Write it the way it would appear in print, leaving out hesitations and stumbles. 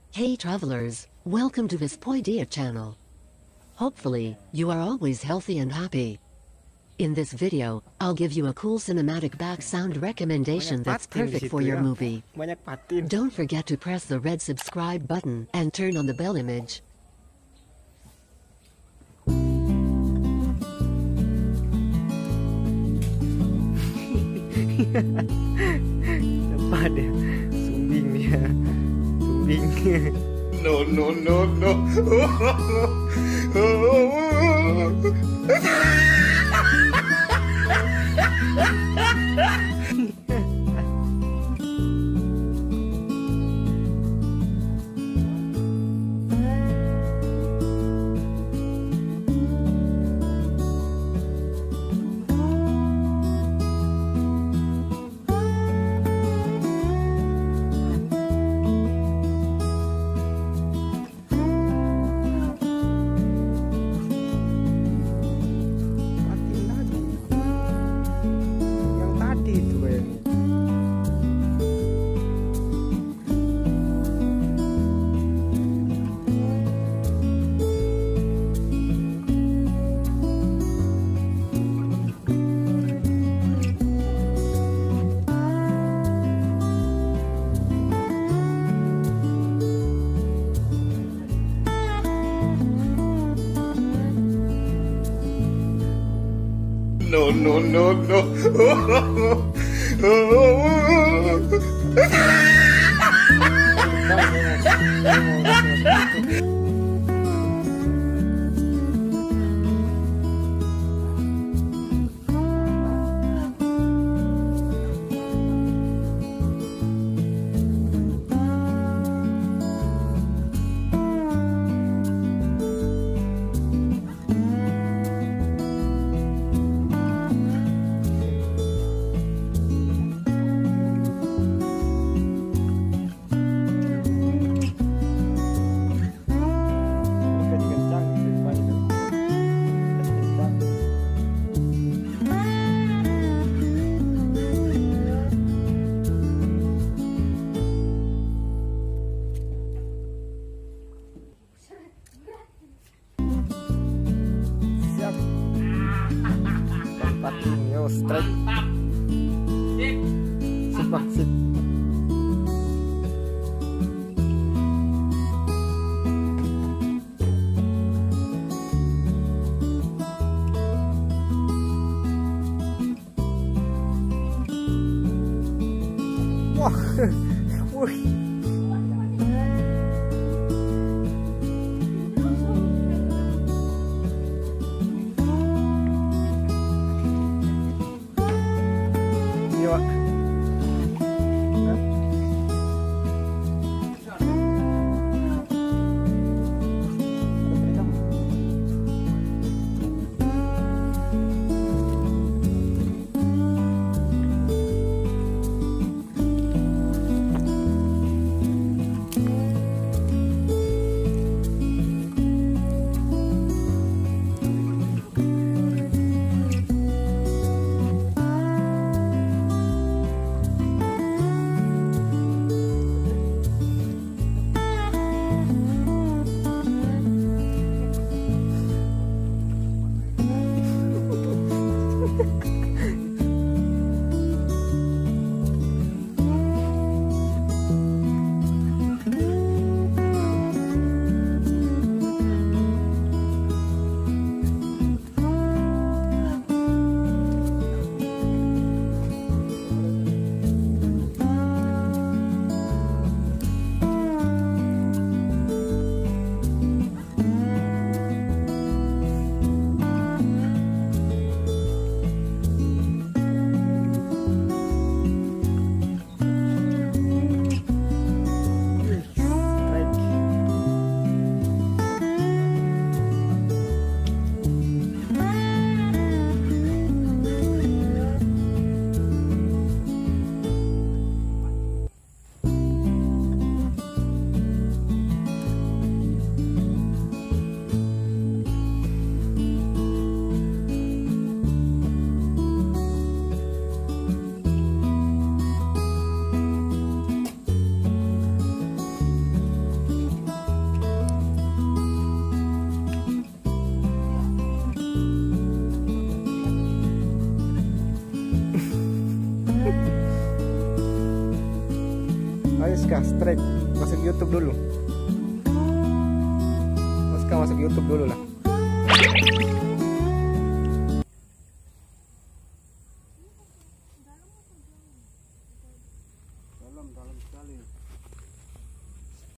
Hey travelers, welcome to Vespoidea channel. Hopefully, you are always healthy and happy. In this video, I'll give you a cool cinematic back sound recommendation that's perfect for your movie. Don't forget to press the red subscribe button and turn on the bell image. Apa dia? Sumbing dia. Sumbing. No. Straight. Sip, sip. Wah, wih. Ayo Ska, strike. Masuk YouTube dulu. Ska masuk YouTube dulu lah.